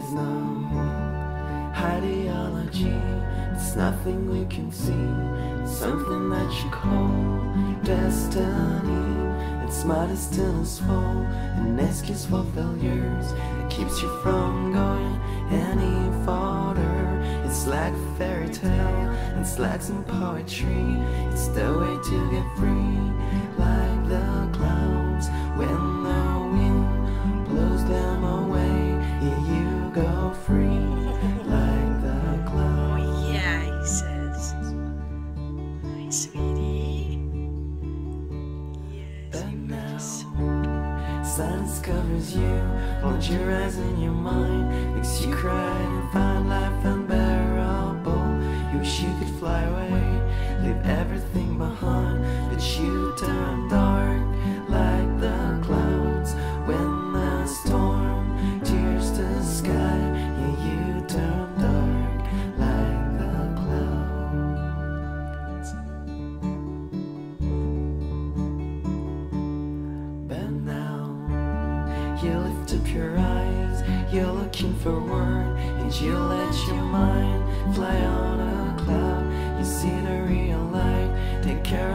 There's no ideology, it's nothing we can see. It's something that you call destiny. It's modest till it's full, an excuse for failures that keeps you from going any farther. It's like a fairy tale, it's like some poetry. It's the way to get free, like the clouds when the wind blows them away. Yeah, you go free, like the clouds. Oh yeah, he says. Hi, sweetie. Yes, But he now, does. silence covers you, holds your eyes in your mind, makes you cry and find life unbearable. You wish you could fly away, leave everything behind, but you turn dark like the clouds when the storm tears the sky. Yeah, you turn dark like the clouds. But now you lift up your eyes, you're looking for word, and you let your mind fly on a cloud. You see the real light, take care